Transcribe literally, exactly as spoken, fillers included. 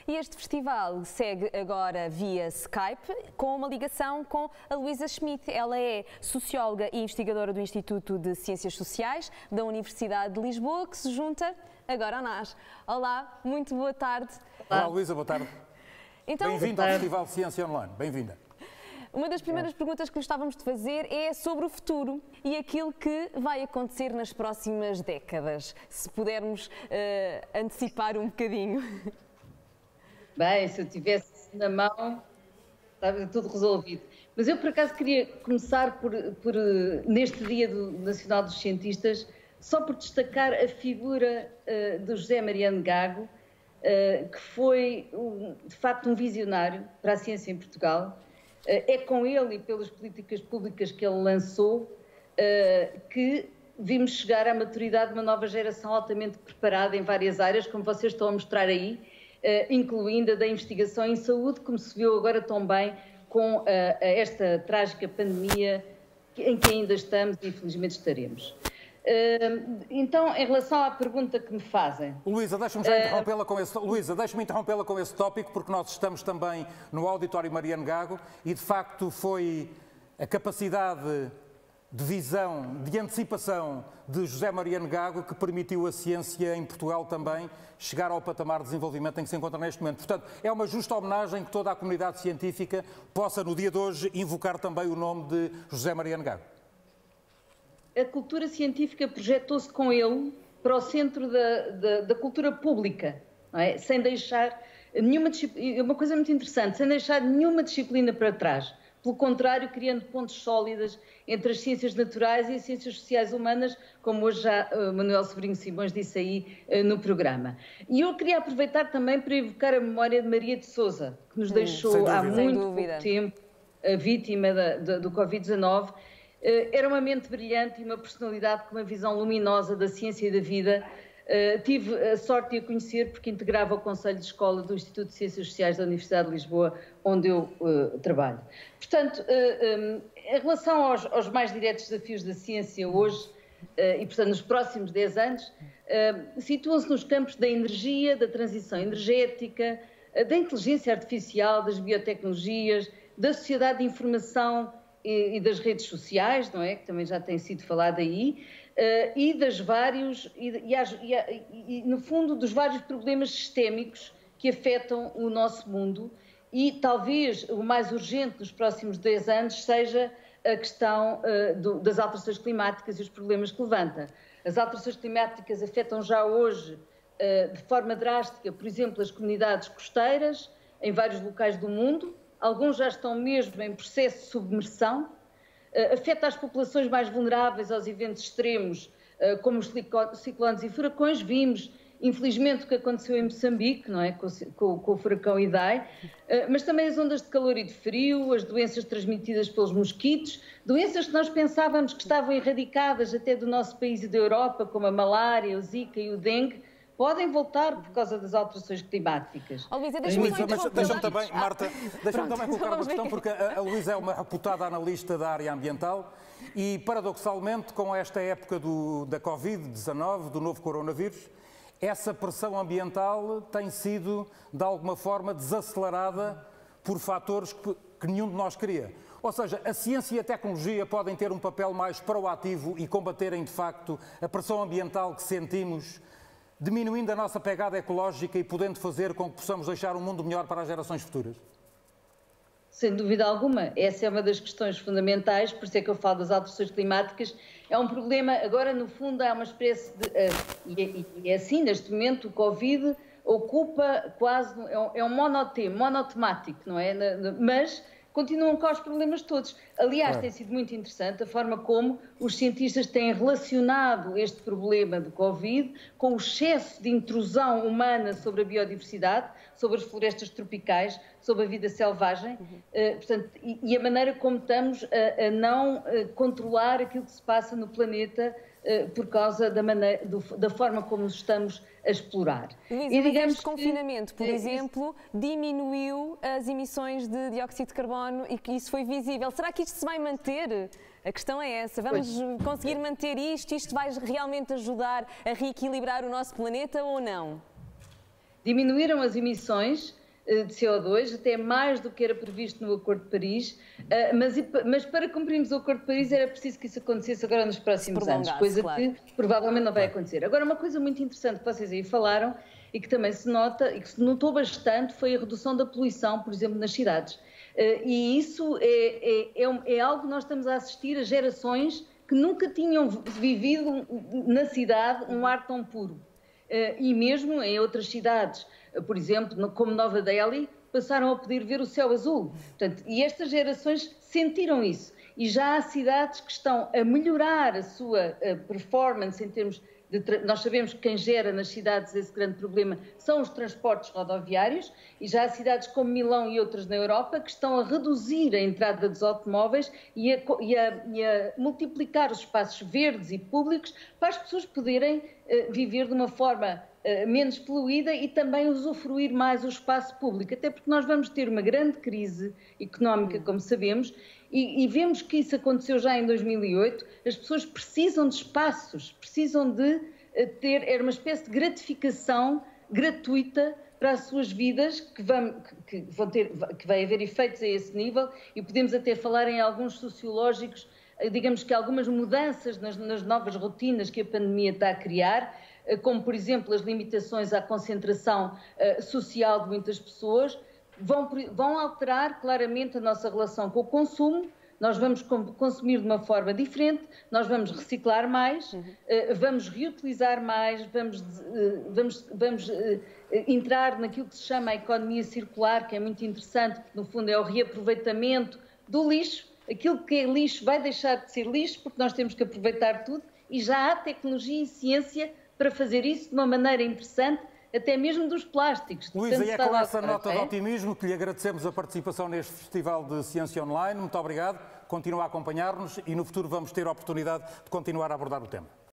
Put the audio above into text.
E este festival segue agora via Skype, com uma ligação com a Luísa Schmidt. Ela é socióloga e investigadora do Instituto de Ciências Sociais da Universidade de Lisboa, que se junta agora a nós. Olá, muito boa tarde. Olá, Luísa, boa tarde. Então, bem-vinda ao Festival de Ciência Online. Bem-vinda. Uma das primeiras perguntas que gostávamos de fazer é sobre o futuro e aquilo que vai acontecer nas próximas décadas. Se pudermos uh, antecipar um bocadinho. Bem, se eu tivesse na mão, estava tudo resolvido. Mas eu, por acaso, queria começar por, por neste Dia do Nacional dos Cientistas, só por destacar a figura uh, do José Mariano Gago, uh, que foi, um, de facto, um visionário para a ciência em Portugal. Uh, é com ele e pelas políticas públicas que ele lançou uh, que vimos chegar à maturidade de uma nova geração altamente preparada em várias áreas, como vocês estão a mostrar aí, Uh, incluindo a da investigação em saúde, como se viu agora tão bem com uh, esta trágica pandemia em que ainda estamos e infelizmente estaremos. Uh, então, em relação à pergunta que me fazem... Luísa, deixa-me já interrompê-la com esse, Luísa, deixa-me interrompê-la com esse tópico, porque nós estamos também no Auditório Mariano Gago e, de facto, foi a capacidade de visão, de antecipação de José Mariano Gago que permitiu a ciência em Portugal também chegar ao patamar de desenvolvimento em que se encontra neste momento. Portanto, é uma justa homenagem que toda a comunidade científica possa, no dia de hoje, invocar também o nome de José Mariano Gago. A cultura científica projetou-se com ele para o centro da, da, da cultura pública, não é? Sem deixar nenhuma disciplina, uma coisa muito interessante, sem deixar nenhuma disciplina para trás. Pelo contrário, criando pontos sólidas entre as ciências naturais e as ciências sociais humanas, como hoje já uh, Manuel Sobrinho Simões disse aí uh, no programa. E eu queria aproveitar também para evocar a memória de Maria de Sousa, que nos hum, deixou há muito pouco tempo a vítima da, da, do Covid dezenove. Uh, era uma mente brilhante e uma personalidade com uma visão luminosa da ciência e da vida. Uh, tive a sorte de a conhecer porque integrava o Conselho de Escola do Instituto de Ciências Sociais da Universidade de Lisboa, onde eu uh, trabalho. Portanto, uh, um, em relação aos, aos mais diretos desafios da ciência hoje, uh, e portanto nos próximos dez anos, uh, situam-se nos campos da energia, da transição energética, uh, da inteligência artificial, das biotecnologias, da sociedade de informação e, e das redes sociais, não é? Que também já tem sido falado aí. Uh, e das vários e, e, e, e no fundo dos vários problemas sistémicos que afetam o nosso mundo e talvez o mais urgente nos próximos dez anos seja a questão uh, do, das alterações climáticas e os problemas que levanta. As alterações climáticas afetam já hoje uh, de forma drástica, por exemplo, as comunidades costeiras em vários locais do mundo, alguns já estão mesmo em processo de submersão. Uh, afeta as populações mais vulneráveis aos eventos extremos, uh, como os ciclones e furacões. Vimos, infelizmente, o que aconteceu em Moçambique, não é? com, com, com o furacão Idai, uh, mas também as ondas de calor e de frio, as doenças transmitidas pelos mosquitos, doenças que nós pensávamos que estavam erradicadas até do nosso país e da Europa, como a malária, o Zika e o dengue, podem voltar por causa das alterações climáticas. Oh, Luísa, deixa-me deixa deixa também, Marta, deixa-me também colocar uma questão, porque a, a Luísa é uma reputada analista da área ambiental e, paradoxalmente, com esta época do, da Covid dezenove, do novo coronavírus, essa pressão ambiental tem sido, de alguma forma, desacelerada por fatores que, que nenhum de nós queria. Ou seja, a ciência e a tecnologia podem ter um papel mais proativo e combaterem, de facto, a pressão ambiental que sentimos, diminuindo a nossa pegada ecológica e podendo fazer com que possamos deixar um mundo melhor para as gerações futuras? Sem dúvida alguma. Essa é uma das questões fundamentais, por isso é que eu falo das alterações climáticas. É um problema, agora no fundo há uma espécie de... Uh, e, e é assim, neste momento o Covid ocupa quase... É um, é um monotema, monotemático, não é? Mas continuam cá os problemas todos. Aliás, é. tem sido muito interessante a forma como os cientistas têm relacionado este problema do Covid com o excesso de intrusão humana sobre a biodiversidade, sobre as florestas tropicais, sobre a vida selvagem, uhum. uh, portanto, e, e a maneira como estamos a, a não uh, controlar aquilo que se passa no planeta uh, por causa da, maneira, do, da forma como nos estamos a explorar. Luísa, e digamos este confinamento, por que, exemplo, isso... diminuiu as emissões de dióxido de carbono e que isso foi visível. Será que isto se vai manter? A questão é essa. Vamos pois. conseguir manter isto? Isto vai realmente ajudar a reequilibrar o nosso planeta ou não? diminuíram as emissões de C O dois, até mais do que era previsto no Acordo de Paris, mas, mas para cumprirmos o Acordo de Paris era preciso que isso acontecesse agora nos próximos anos, coisa claro. que provavelmente não vai acontecer. Agora, uma coisa muito interessante que vocês aí falaram e que também se nota, e que se notou bastante, foi a redução da poluição, por exemplo, nas cidades. E isso é, é, é, é algo que nós estamos a assistir a gerações que nunca tinham vivido na cidade um ar tão puro. E mesmo em outras cidades, por exemplo, como Nova Delhi, passaram a poder ver o céu azul. Portanto, e estas gerações sentiram isso. E já há cidades que estão a melhorar a sua performance em termos de... Nós sabemos que quem gera nas cidades esse grande problema são os transportes rodoviários, e já há cidades como Milão e outras na Europa que estão a reduzir a entrada dos automóveis e a, e a, e a multiplicar os espaços verdes e públicos para as pessoas poderem uh, viver de uma forma uh, menos poluída e também usufruir mais o espaço público, até porque nós vamos ter uma grande crise económica, como sabemos, e, e vemos que isso aconteceu já em dois mil e oito. As pessoas precisam de espaços, precisam de uh, ter, era uma espécie de gratificação gratuita para as suas vidas, que, vão, que, vão ter, que vai haver efeitos a esse nível, e podemos até falar em alguns sociológicos, digamos que algumas mudanças nas, nas novas rotinas que a pandemia está a criar, como, por exemplo, as limitações à concentração uh, social de muitas pessoas, vão, vão alterar claramente a nossa relação com o consumo. Nós vamos consumir de uma forma diferente, nós vamos reciclar mais, uhum. vamos reutilizar mais, vamos, vamos, vamos entrar naquilo que se chama a economia circular, que é muito interessante, porque no fundo é o reaproveitamento do lixo. Aquilo que é lixo vai deixar de ser lixo, porque nós temos que aproveitar tudo, e já há tecnologia e ciência para fazer isso de uma maneira interessante, até mesmo dos plásticos. Luísa, e é com essa nota de otimismo que lhe agradecemos a participação neste Festival de Ciência Online. Muito obrigado. Continua a acompanhar-nos e no futuro vamos ter a oportunidade de continuar a abordar o tema.